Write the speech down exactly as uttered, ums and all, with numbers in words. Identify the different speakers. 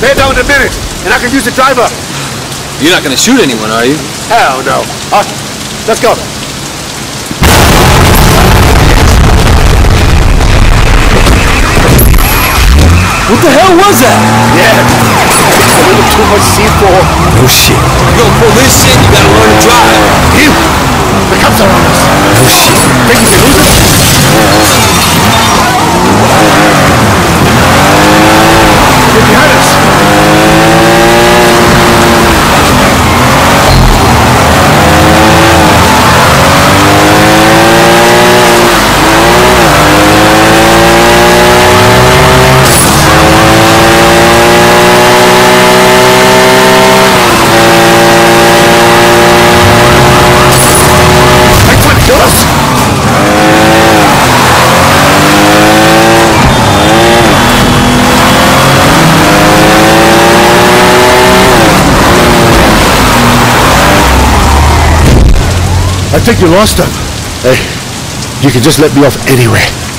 Speaker 1: They're down in a minute, and I can use the driver.
Speaker 2: You're not gonna shoot anyone, are you?
Speaker 1: Hell no. Uh, let's go.
Speaker 2: What the hell was that?
Speaker 1: Yeah. A little too much C four.
Speaker 2: No shit. You gonna pull this shit, you gotta learn to drive.
Speaker 1: You! The cops are on us.
Speaker 2: No shit.
Speaker 1: Think we can lose it? They're behind us. I think you lost them. Hey, you can just let me off anywhere.